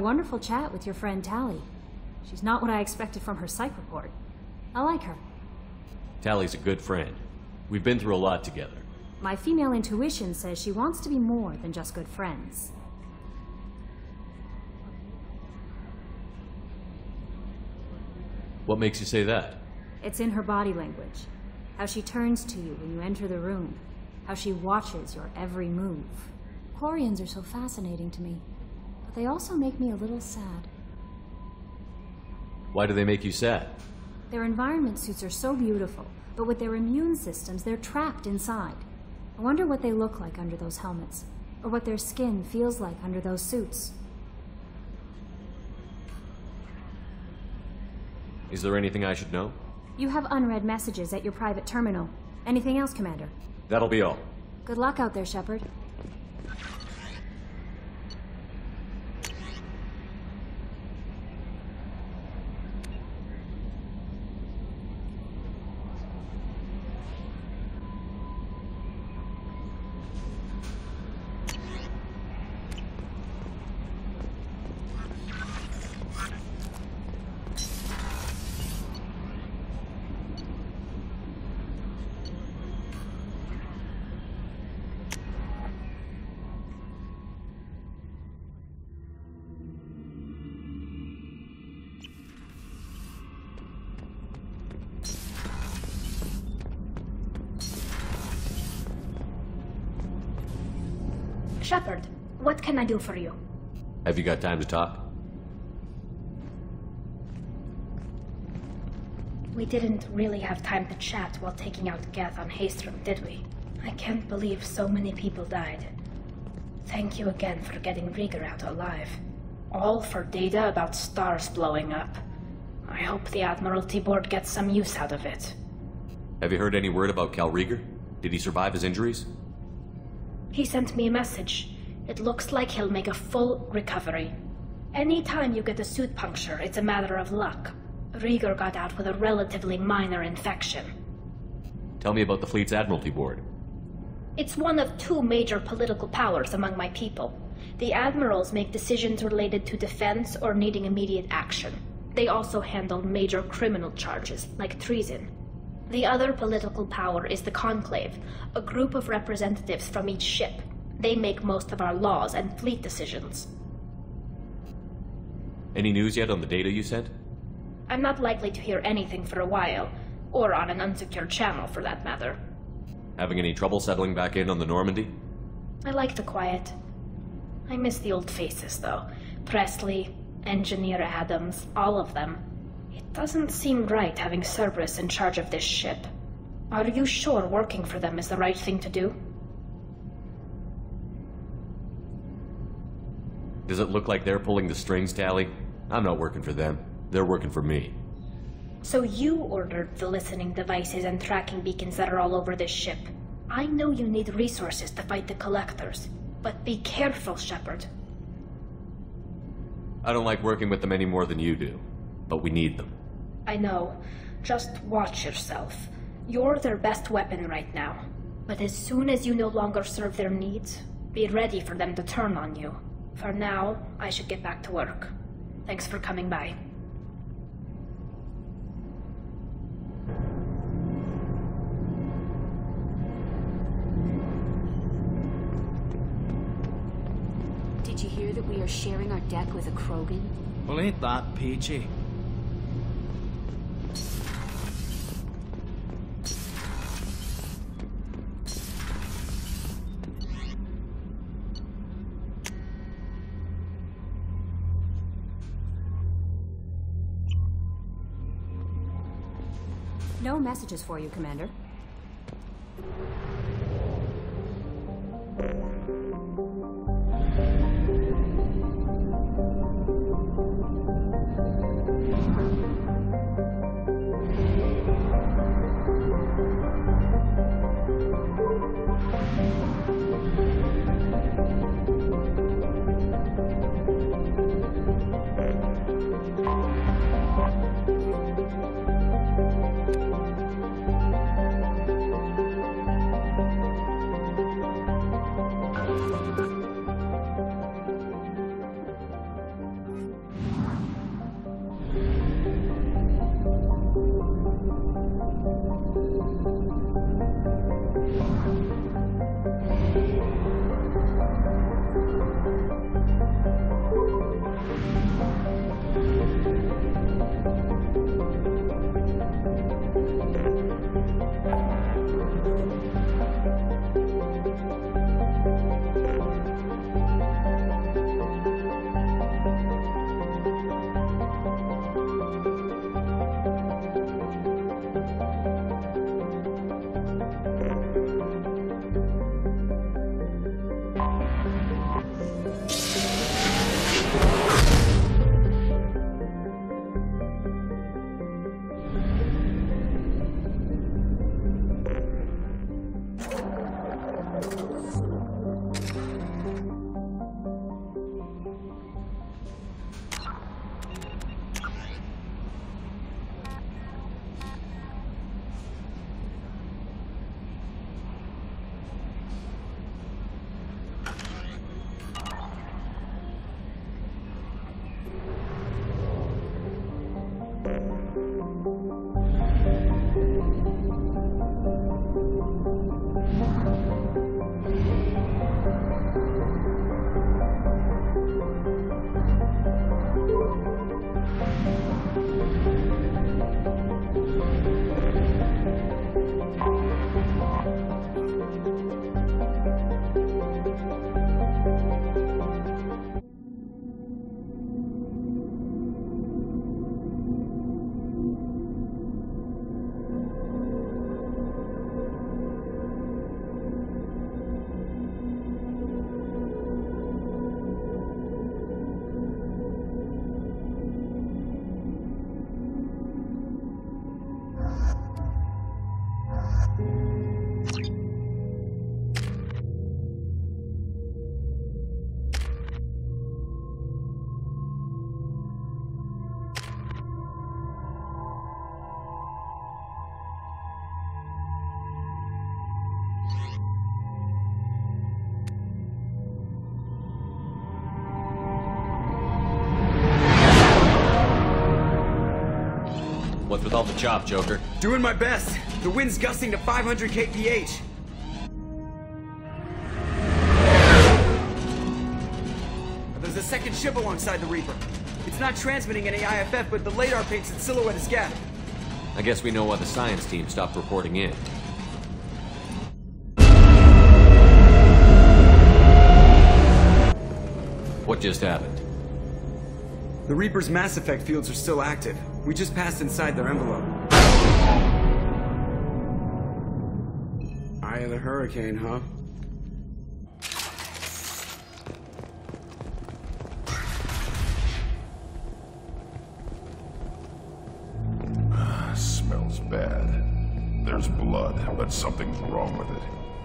wonderful chat with your friend Tally. She's not what I expected from her psych report. I like her. Tally's a good friend. We've been through a lot together. My female intuition says she wants to be more than just good friends. What makes you say that? It's in her body language. How she turns to you when you enter the room. How she watches your every move. Quarians are so fascinating to me, but they also make me a little sad. Why do they make you sad? Their environment suits are so beautiful, but with their immune systems, they're trapped inside. I wonder what they look like under those helmets, or what their skin feels like under those suits. Is there anything I should know? You have unread messages at your private terminal. Anything else, Commander? That'll be all. Good luck out there, Shepard. Shepard, what can I do for you? Have you got time to talk? We didn't really have time to chat while taking out Geth on Haestrom, did we? I can't believe so many people died. Thank you again for getting Rieger out alive. All for data about stars blowing up. I hope the Admiralty Board gets some use out of it. Have you heard any word about Cal Rieger? Did he survive his injuries? He sent me a message. It looks like he'll make a full recovery. Anytime you get a suit puncture, it's a matter of luck. Rieger got out with a relatively minor infection. Tell me about the fleet's Admiralty Board. It's one of two major political powers among my people. The admirals make decisions related to defense or needing immediate action. They also handle major criminal charges, like treason. The other political power is the Conclave, a group of representatives from each ship. They make most of our laws and fleet decisions. Any news yet on the data you sent? I'm not likely to hear anything for a while, or on an unsecured channel for that matter. Having any trouble settling back in on the Normandy? I like the quiet. I miss the old faces, though. Presley, Engineer Adams, all of them. It doesn't seem right having Cerberus in charge of this ship. Are you sure working for them is the right thing to do? Does it look like they're pulling the strings, Tally? I'm not working for them. They're working for me. So you ordered the listening devices and tracking beacons that are all over this ship. I know you need resources to fight the Collectors, but be careful, Shepard. I don't like working with them any more than you do, but we need them. I know. Just watch yourself. You're their best weapon right now. But as soon as you no longer serve their needs, be ready for them to turn on you. For now, I should get back to work. Thanks for coming by. Did you hear that we are sharing our deck with a Krogan? Well, ain't that peachy? No messages for you, Commander. What's with all the chop, Joker? Doing my best. The wind's gusting to 500 kph. There's a second ship alongside the Reaper. It's not transmitting any IFF, but the radar paints its silhouette as Geth. I guess we know why the science team stopped reporting in. What just happened? The Reaper's Mass Effect fields are still active. We just passed inside their envelope. Eye of the Hurricane, huh? Smells bad. There's blood, but something's wrong with it.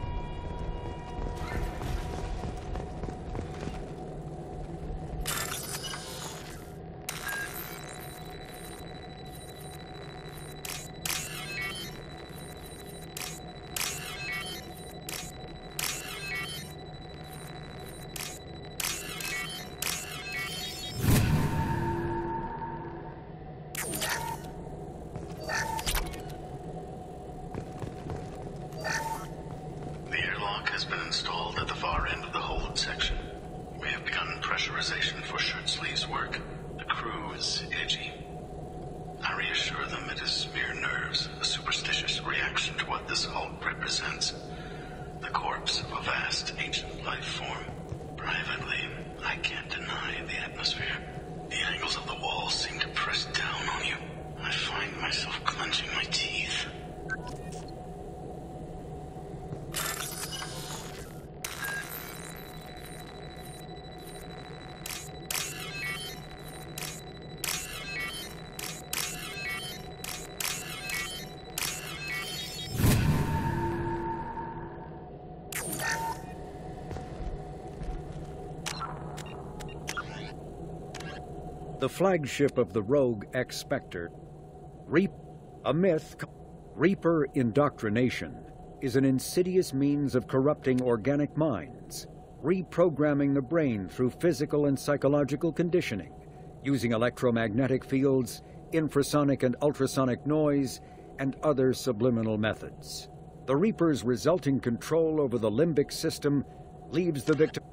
The flagship of the rogue X-Spectre, a myth, Reaper indoctrination is an insidious means of corrupting organic minds, reprogramming the brain through physical and psychological conditioning, using electromagnetic fields, infrasonic and ultrasonic noise, and other subliminal methods. The Reaper's resulting control over the limbic system leaves the victim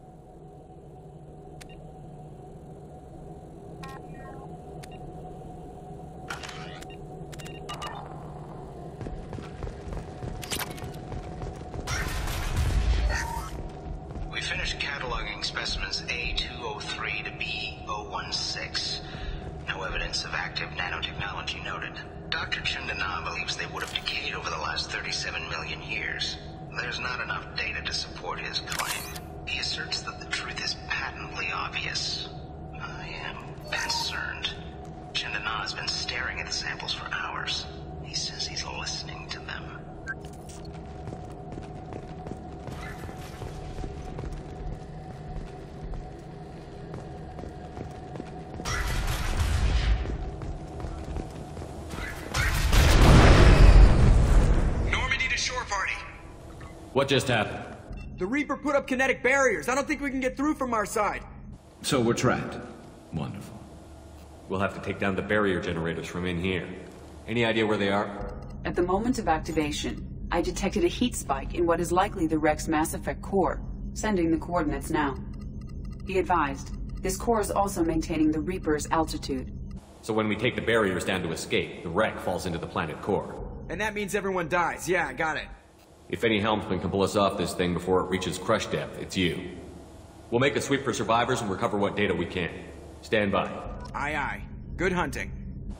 What just happened? The Reaper put up kinetic barriers. I don't think we can get through from our side. So we're trapped. Wonderful. We'll have to take down the barrier generators from in here. Any idea where they are? At the moment of activation, I detected a heat spike in what is likely the Rex Mass Effect core, sending the coordinates now. Be advised, this core is also maintaining the Reaper's altitude. So when we take the barriers down to escape, the wreck falls into the planet core. And that means everyone dies. Yeah, I got it. If any helmsman can pull us off this thing before it reaches crush depth, it's you. We'll make a sweep for survivors and recover what data we can. Stand by. Aye, aye. Good hunting.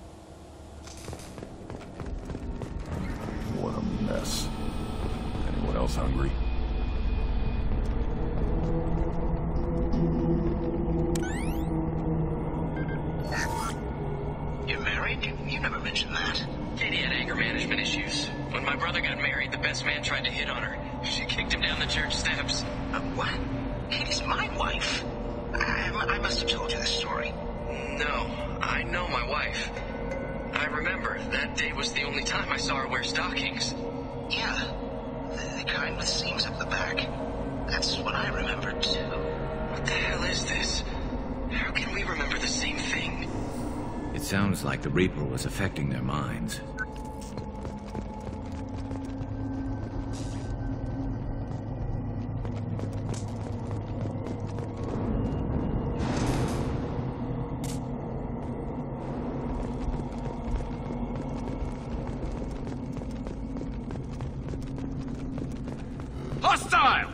What a mess. Anyone else hungry? You're married? You never mentioned that. Katie had anger management issues. When my brother got married, the best man tried to hit on her. She kicked him down the church steps. What? Katie's my wife. I must have told you this story. No, I know my wife. I remember that day was the only time I saw her wear stockings. Yeah, the kind with seams up the back. That's what I remember too. What the hell is this? How can we remember the same thing? It's Sounds like the Reaper was affecting their minds. Hostiles!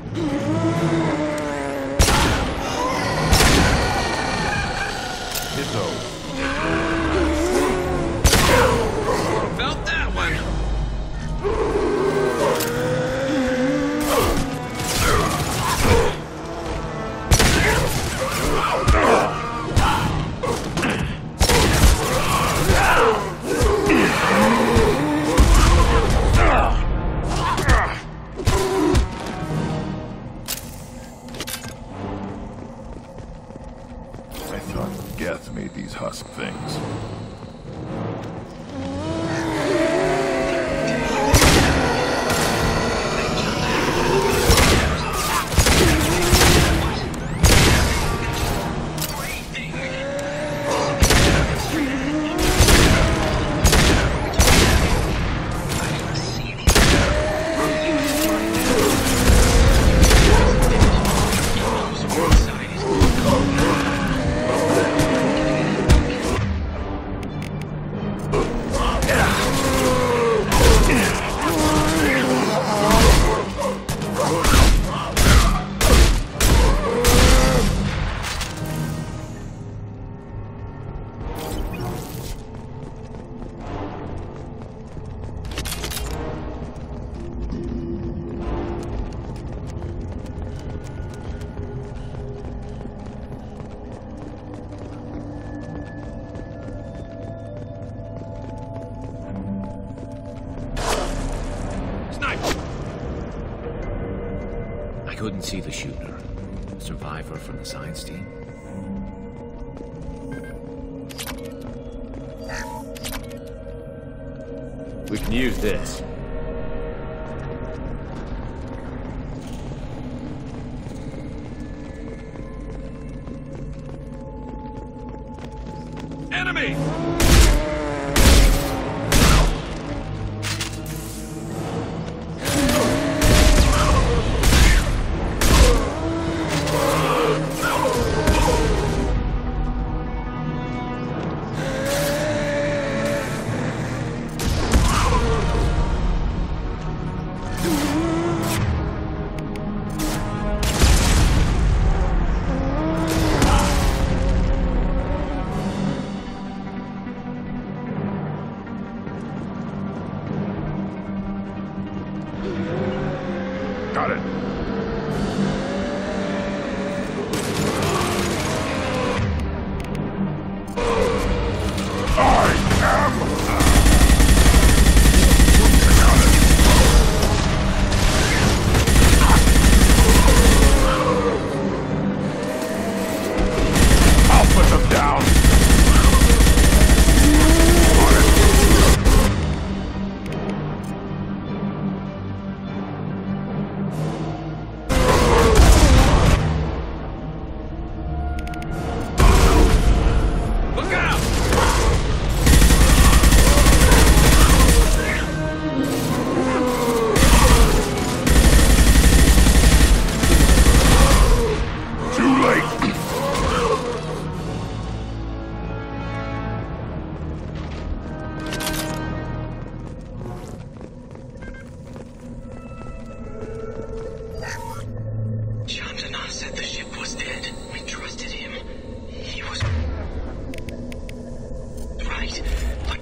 Felt that one. I thought Geth made these husk things. I couldn't see the shooter. Survivor from the science team? We can use this. Enemy! Got it. I'll put them down. Look out! Too late. Chandana said the ship was dead. We trusted him. He was right, but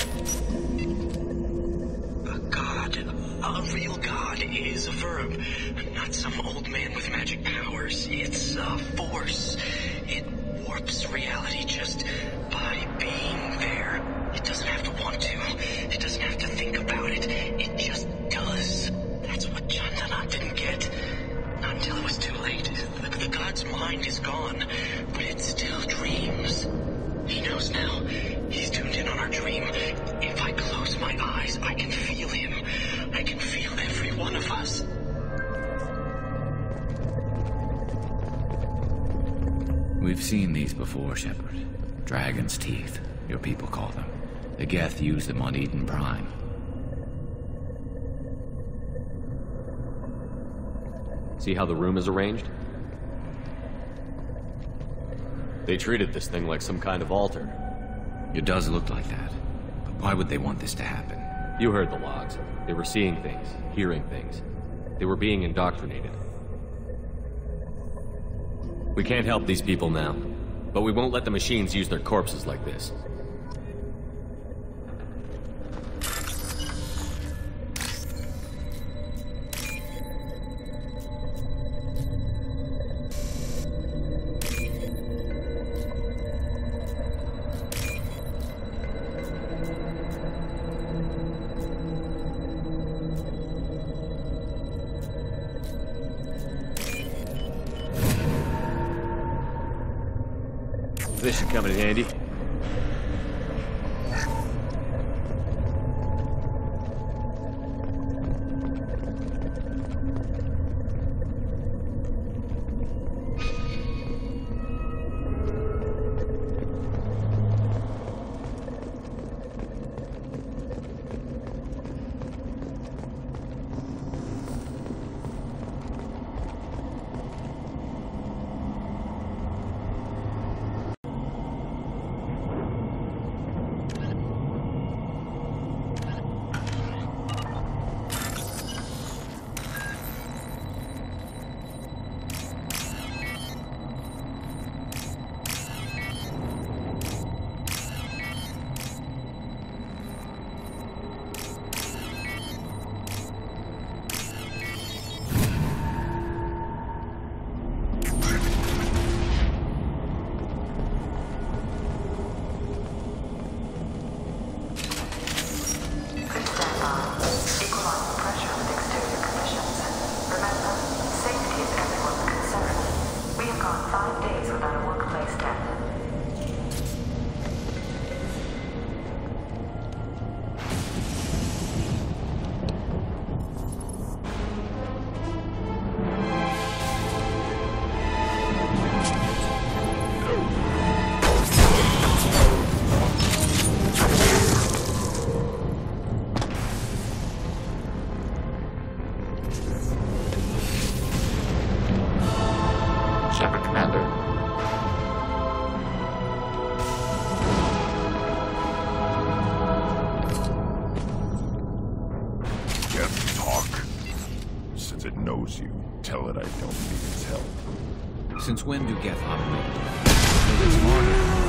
a god, a real god, is a verb, not some old man with magic powers. It's a force. It warps reality just by being there. It doesn't have to want to. It doesn't have to think about it. It just does. That's what Chandana didn't get. Not until it was too late. The god's mind is gone, but it still dreams. He knows now. He's tuned in on our dream. If I close my eyes, I can feel him. I can feel every one of us. We've seen these before, Shepard. Dragon's teeth. your people call them. The Geth used them on Eden Prime. See how the room is arranged? They treated this thing like some kind of altar. It does look like that. But why would they want this to happen? You heard the logs. They were seeing things, hearing things. They were being indoctrinated. We can't help these people now, but we won't let the machines use their corpses like this. This should come in handy. Since when do Geth operate? It's smarter.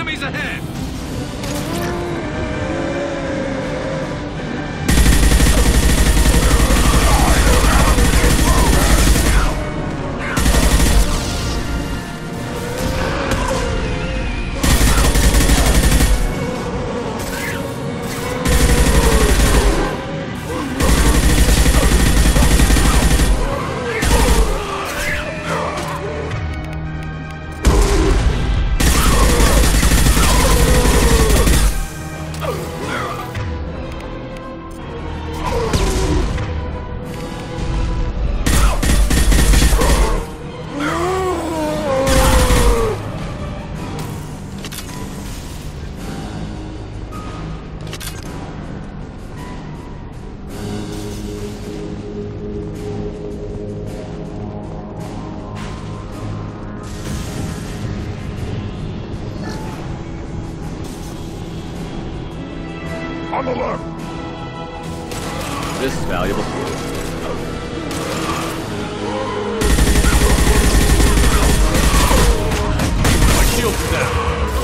Enemies ahead! On the left! This is valuable. My shield's down!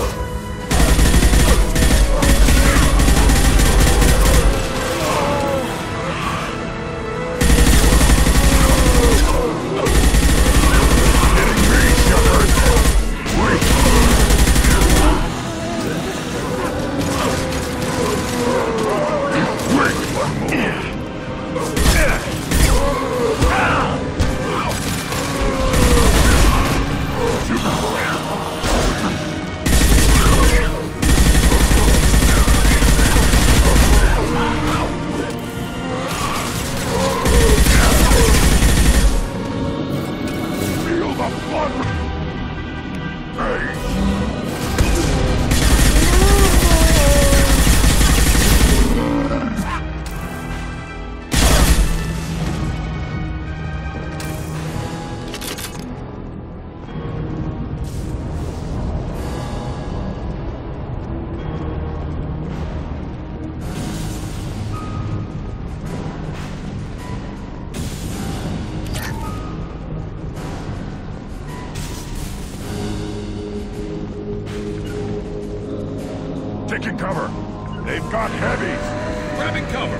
Taking cover. They've got heavies. Grabbing cover.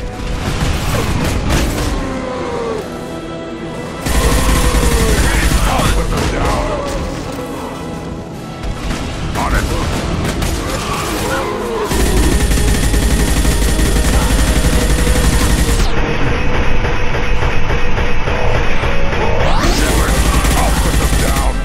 I'll put them down. On it. I'll put them down.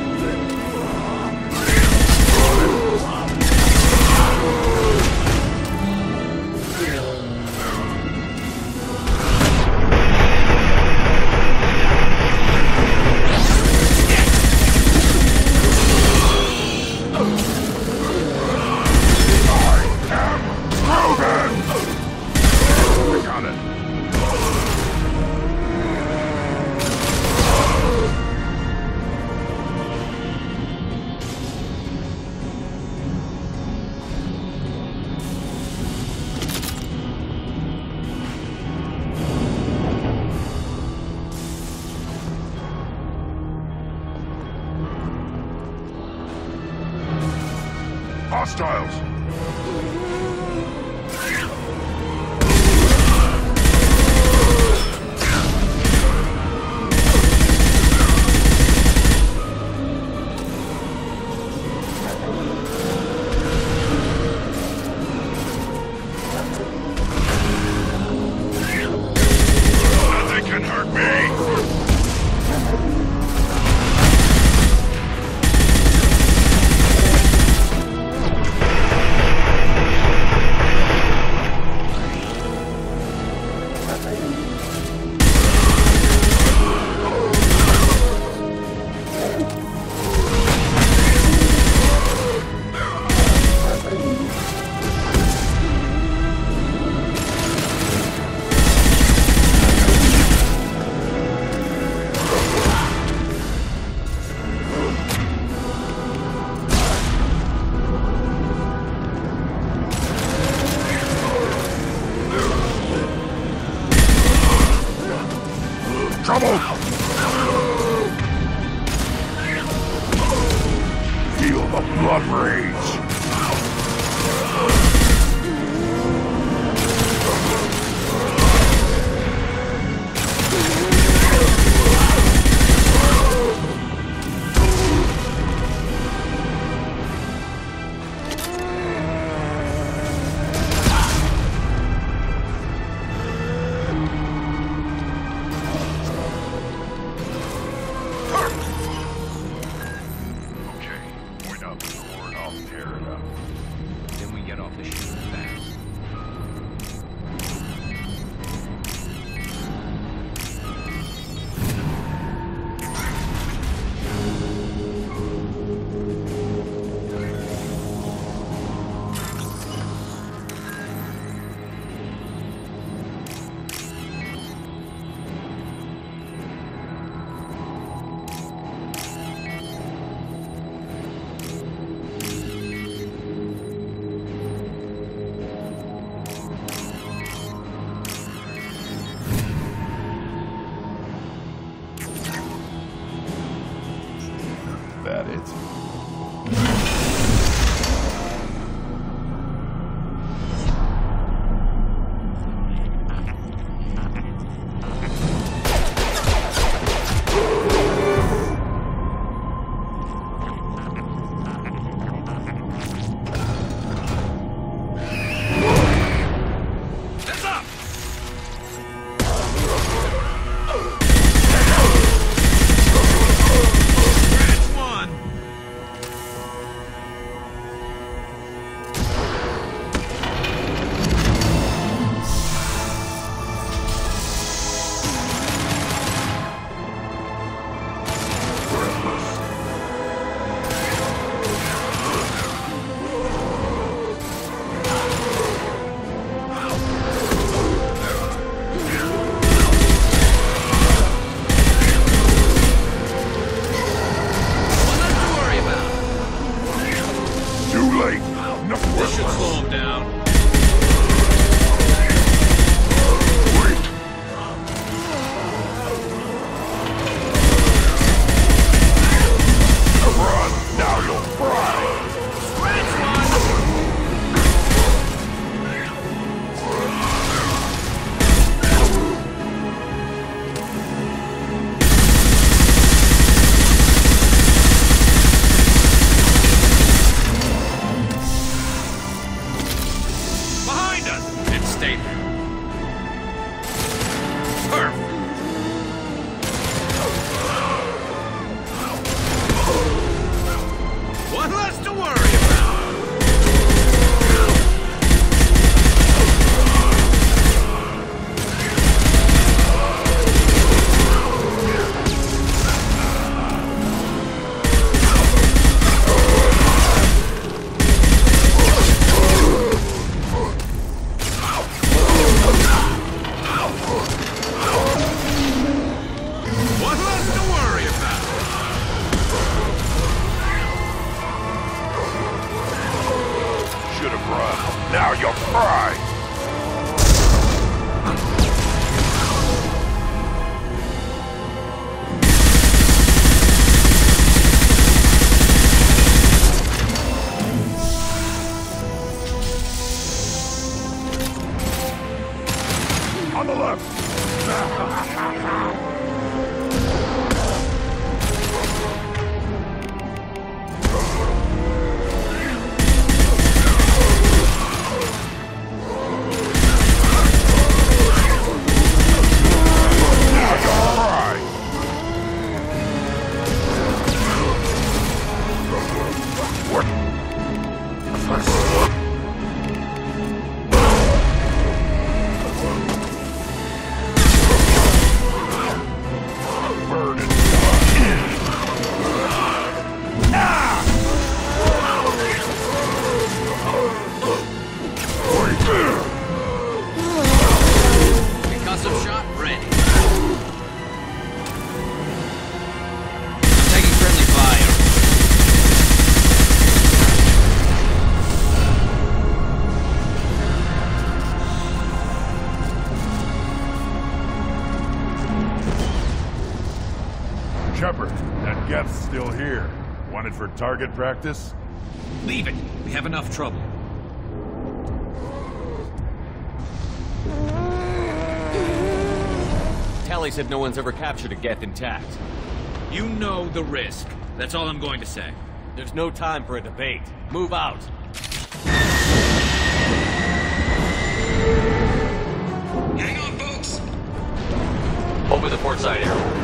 Hostiles! Nothing can hurt me! Trouble! Feel the blood rage! Got it. Now you'll cry! On the left! Concussive shot ready. Taking friendly fire. Shepard, that Geth's still here. Wanted for target practice? Leave it. We have enough trouble. Tali said no one's ever captured a Geth intact. You know the risk. That's all I'm going to say. There's no time for a debate. Move out. Hang on, folks! Open the port side arrow.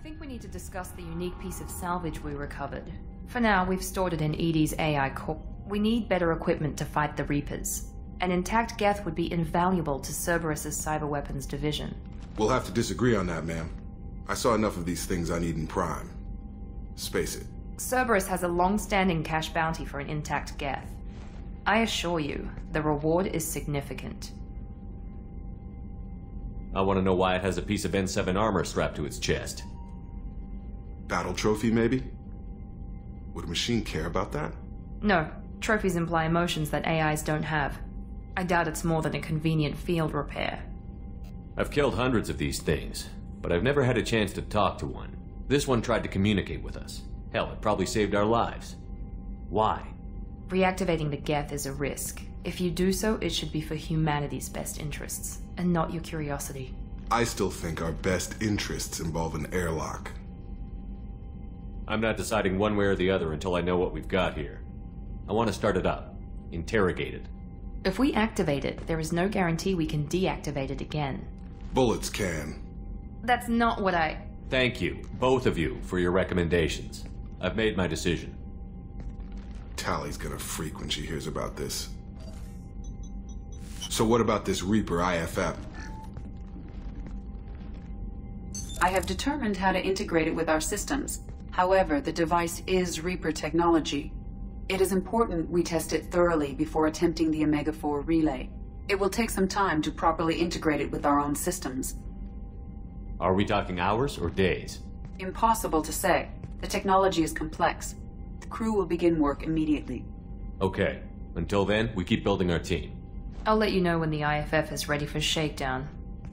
think we need to discuss the unique piece of salvage we recovered. For now, we've stored it in EDI's AI core. We need better equipment to fight the Reapers. An intact Geth would be invaluable to Cerberus's cyber weapons division. We'll have to disagree on that, ma'am. I saw enough of these things I need in Prime. Space it. Cerberus has a long-standing cash bounty for an intact Geth. I assure you, the reward is significant. I want to know why it has a piece of N7 armor strapped to its chest. Battle trophy, maybe? Would a machine care about that? No. Trophies imply emotions that AIs don't have. I doubt it's more than a convenient field repair. I've killed hundreds of these things, but I've never had a chance to talk to one. This one tried to communicate with us. Hell, it probably saved our lives. Why? Reactivating the Geth is a risk. If you do so, it should be for humanity's best interests, and not your curiosity. I still think our best interests involve an airlock. I'm not deciding one way or the other until I know what we've got here. I want to start it up. Interrogate it. If we activate it, there is no guarantee we can deactivate it again. Bullets can. That's not what I... Thank you, both of you, for your recommendations. I've made my decision. Tally's gonna freak when she hears about this. So what about this Reaper IFF? I have determined how to integrate it with our systems. However, the device is Reaper technology. It is important we test it thoroughly before attempting the Omega-4 relay. It will take some time to properly integrate it with our own systems. Are we talking hours or days? Impossible to say. The technology is complex. The crew will begin work immediately. Okay. Until then, we keep building our team. I'll let you know when the IFF is ready for shakedown.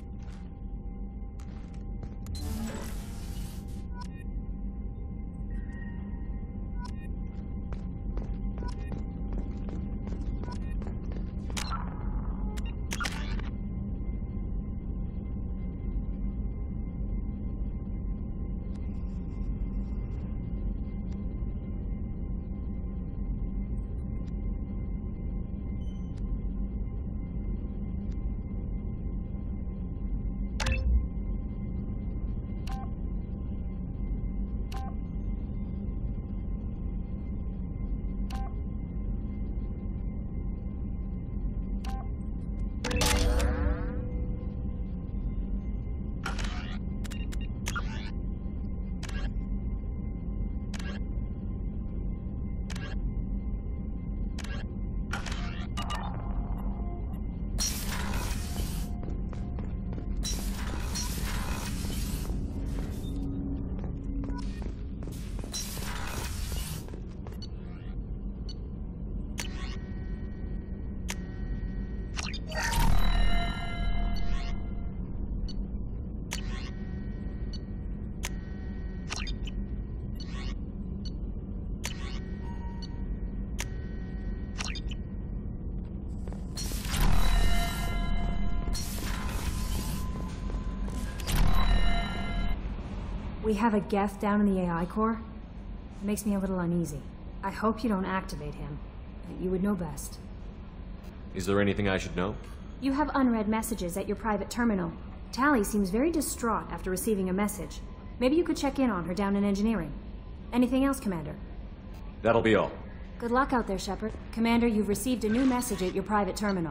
We have a Geth down in the AI core. It makes me a little uneasy. I hope you don't activate him. You would know best. Is there anything I should know? You have unread messages at your private terminal. Tally seems very distraught after receiving a message. Maybe you could check in on her down in engineering. Anything else, Commander? That'll be all. Good luck out there, Shepard. Commander, you've received a new message at your private terminal.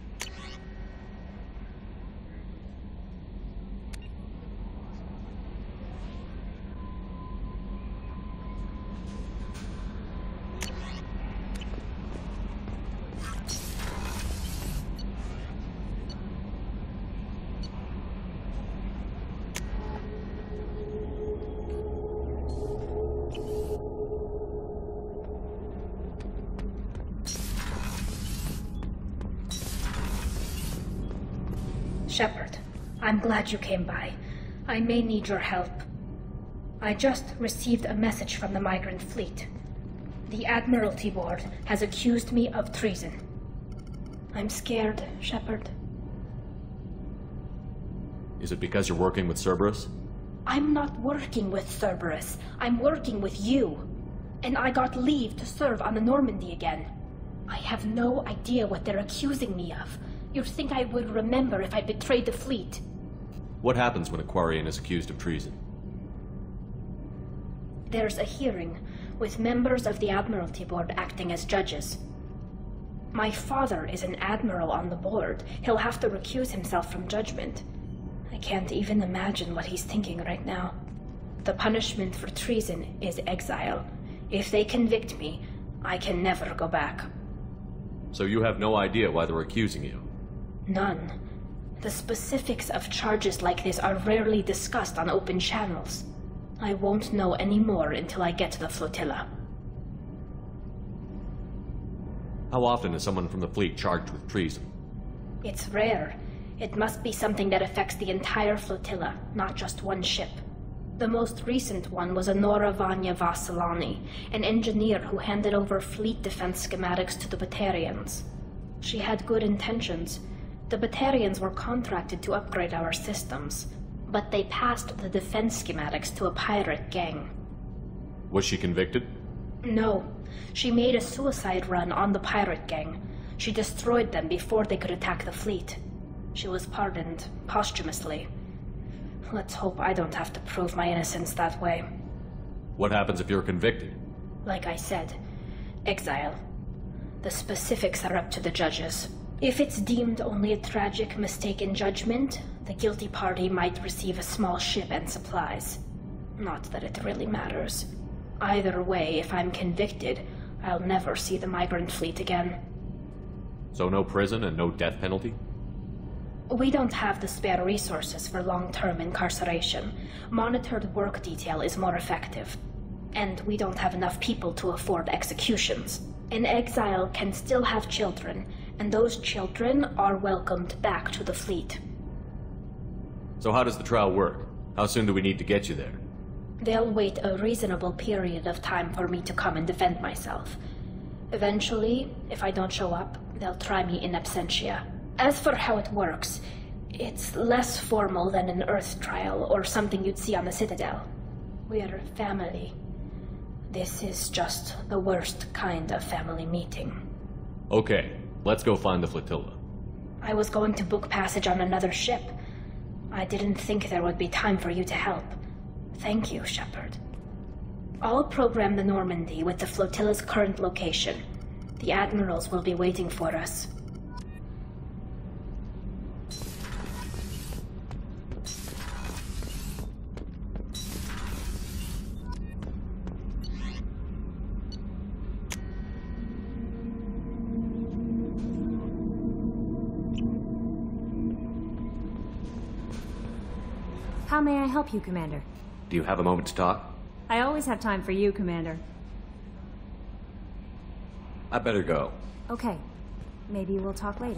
Shepard, I'm glad you came by. I may need your help. I just received a message from the migrant fleet. The Admiralty Board has accused me of treason. I'm scared, Shepard. Is it because you're working with Cerberus? I'm not working with Cerberus. I'm working with you. And I got leave to serve on the Normandy again. I have no idea what they're accusing me of. You'd think I would remember if I betrayed the fleet. What happens when a Quarian is accused of treason? There's a hearing, with members of the Admiralty Board acting as judges. My father is an admiral on the board. He'll have to recuse himself from judgment. I can't even imagine what he's thinking right now. The punishment for treason is exile. If they convict me, I can never go back. So you have no idea why they're accusing you? None. The specifics of charges like this are rarely discussed on open channels. I won't know any more until I get to the flotilla. How often is someone from the fleet charged with treason? It's rare. It must be something that affects the entire flotilla, not just one ship. The most recent one was Anora Vanya Vasilani, an engineer who handed over fleet defense schematics to the Batarians. She had good intentions. The Batarians were contracted to upgrade our systems, but they passed the defense schematics to a pirate gang. Was she convicted? No. She made a suicide run on the pirate gang. She destroyed them before they could attack the fleet. She was pardoned posthumously. Let's hope I don't have to prove my innocence that way. What happens if you're convicted? Like I said, exile. The specifics are up to the judges. If it's deemed only a tragic mistake in judgment, the guilty party might receive a small ship and supplies. Not that it really matters. Either way, if I'm convicted, I'll never see the migrant fleet again. So no prison and no death penalty? We don't have the spare resources for long-term incarceration. Monitored work detail is more effective. And we don't have enough people to afford executions. An exile can still have children, and those children are welcomed back to the fleet. So how does the trial work? How soon do we need to get you there? They'll wait a reasonable period of time for me to come and defend myself. Eventually, if I don't show up, they'll try me in absentia. As for how it works, it's less formal than an Earth trial or something you'd see on the Citadel. We're family. This is just the worst kind of family meeting. Okay, let's go find the flotilla. I was going to book passage on another ship. I didn't think there would be time for you to help. Thank you, Shepard. I'll program the Normandy with the flotilla's current location. The admirals will be waiting for us. How may I help you, Commander? Do you have a moment to talk? I always have time for you, Commander. I better go. Okay. Maybe we'll talk later.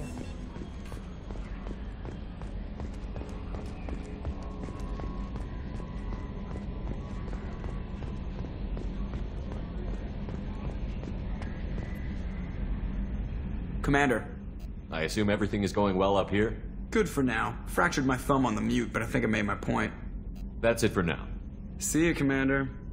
Commander. I assume everything is going well up here? Good for now. Fractured my thumb on the mute, but I think I made my point. That's it for now. See you, Commander.